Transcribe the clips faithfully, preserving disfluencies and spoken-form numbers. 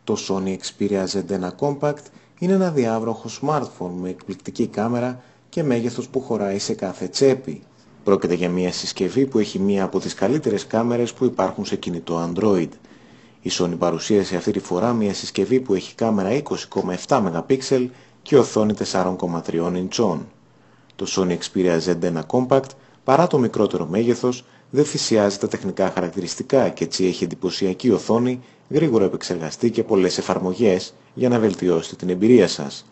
Το Sony Xperia ζετ ένα Compact είναι ένα διάβροχο smartphone με εκπληκτική κάμερα και μέγεθος που χωράει σε κάθε τσέπη. Πρόκειται για μια συσκευή που έχει μία από τις καλύτερες κάμερες που υπάρχουν σε κινητό Android. Η Sony παρουσίασε αυτή τη φορά μια συσκευή που έχει κάμερα είκοσι κόμμα επτά μεγαπίξελ και οθόνη τέσσερα κόμμα τρία ιντσών. Το Sony Xperia ζετ ένα Compact, παρά το μικρότερο μέγεθος, δεν θυσιάζει τα τεχνικά χαρακτηριστικά και έτσι έχει εντυπωσιακή οθόνη, γρήγορο επεξεργαστή και πολλές εφαρμογές για να βελτιώσετε την εμπειρία σας.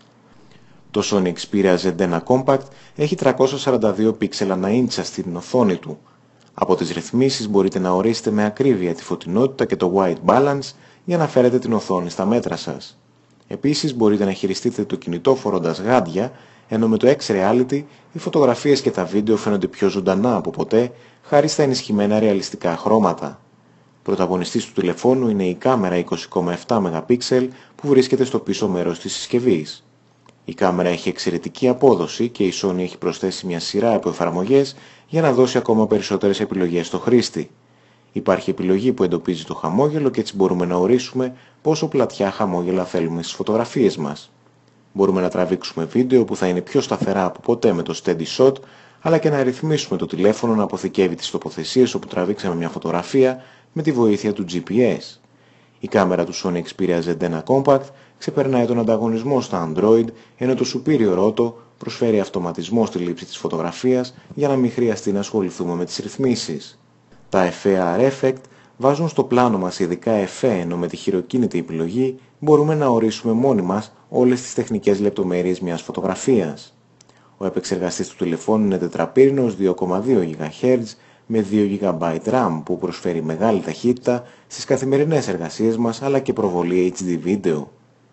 Το Sony Xperia ζετ ένα Compact έχει τριακόσια σαράντα δύο πίξελ ανά ίντσα στην οθόνη του. Από τις ρυθμίσεις μπορείτε να ορίσετε με ακρίβεια τη φωτεινότητα και το white balance για να φέρετε την οθόνη στα μέτρα σας. Επίσης μπορείτε να χειριστείτε το κινητό φορώντας γάντια, ενώ με το X-Reality οι φωτογραφίες και τα βίντεο φαίνονται πιο ζωντανά από ποτέ, χάρη στα ενισχυμένα ρεαλιστικά χρώματα. Πρωταγωνιστής του τηλεφώνου είναι η κάμερα είκοσι κόμμα επτά μεγαπίξελ που βρίσκεται στο πίσω μέρος της συσκευής. Η κάμερα έχει εξαιρετική απόδοση και η Sony έχει προσθέσει μια σειρά από εφαρμογές για να δώσει ακόμα περισσότερες επιλογές στο χρήστη. Υπάρχει επιλογή που εντοπίζει το χαμόγελο και έτσι μπορούμε να ορίσουμε πόσο πλατιά χαμόγελα θέλουμε στις φωτογραφίες μας. Μπορούμε να τραβήξουμε βίντεο που θα είναι πιο σταθερά από ποτέ με το Steady Shot, αλλά και να ρυθμίσουμε το τηλέφωνο να αποθηκεύει τις τοποθεσίες όπου τραβήξαμε μια φωτογραφία με τη βοήθεια του τζι πι ες. Η κάμερα του Sony Xperia ζετ ένα Compact ξεπερνάει τον ανταγωνισμό στα Android, ενώ το Superior Auto προσφέρει αυτοματισμό στη λήψη της φωτογραφίας για να μην χρειαστεί να ασχοληθούμε με τις ρυθμίσεις. Τα εφέ αρ Effect βάζουν στο πλάνο μας ειδικά εφέ, ενώ με τη χειροκίνητη επιλογή μπορούμε να ορίσουμε μόνοι μας όλες τις τεχνικές λεπτομέρειες μιας φωτογραφίας. Ο επεξεργαστής του τηλεφώνου είναι τετραπύρινος δύο κόμμα δύο γιγαχέρτζ με δύο τζι μπι RAM που προσφέρει μεγάλη ταχύτητα στις καθημερινές εργασίες μας αλλά και προβολή έιτς ντι βίντεο.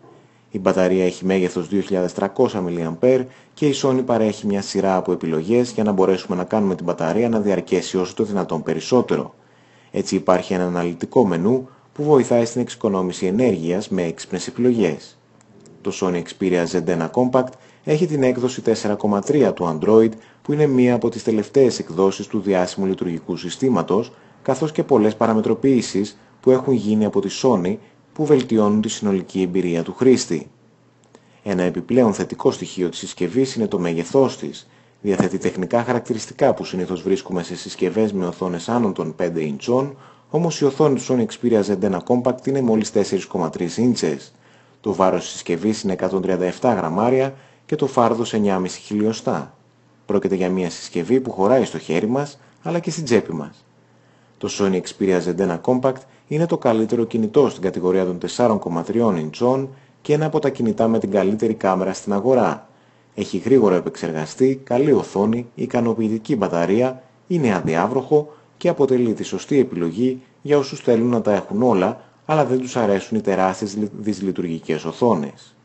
Η μπαταρία έχει μέγεθος δύο χιλιάδες τριακόσια μιλιαμπέρ και η Sony παρέχει μια σειρά από επιλογές για να μπορέσουμε να κάνουμε την μπαταρία να διαρκέσει όσο το δυνατόν περισσότερο. Έτσι υπάρχει ένα αναλυτικό μενού που βοηθάει στην εξοικονόμηση ενέργειας με έξυπνες επιλογές. Το Sony Xperia ζετ ένα Compact έχει την έκδοση τέσσερα κόμμα τρία του Android που είναι μία από τις τελευταίες εκδόσεις του διάσημου λειτουργικού συστήματος, καθώς και πολλές παραμετροποιήσεις που έχουν γίνει από τη Sony που βελτιώνουν τη συνολική εμπειρία του χρήστη. Ένα επιπλέον θετικό στοιχείο της συσκευής είναι το μέγεθός της. Διαθέτει τεχνικά χαρακτηριστικά που συνήθως βρίσκουμε σε συσκευές με οθόνες άνω των πέντε ιντσών, όμως η οθόνη του Sony Xperia ζετ ένα Compact είναι μόλις τέσσερα κόμμα τρία ίντσες. Το βάρος της συσκευής είναι εκατόν τριάντα επτά γραμμάρια και το φάρδος εννιά κόμμα πέντε χιλιοστά. Πρόκειται για μια συσκευή που χωράει στο χέρι μας, αλλά και στην τσέπη μας. Το Sony Xperia ζετ ένα Compact είναι το καλύτερο κινητό στην κατηγορία των τέσσερα κόμμα τρία ιντσών και ένα από τα κινητά με την καλύτερη κάμερα στην αγορά. Έχει γρήγορο επεξεργαστή, καλή οθόνη, ικανοποιητική μπαταρία, είναι αδιάβροχο και αποτελεί τη σωστή επιλογή για όσους θέλουν να τα έχουν όλα, αλλά δεν τους αρέσουν οι τεράστιες δυσλειτουργικές οθόνες.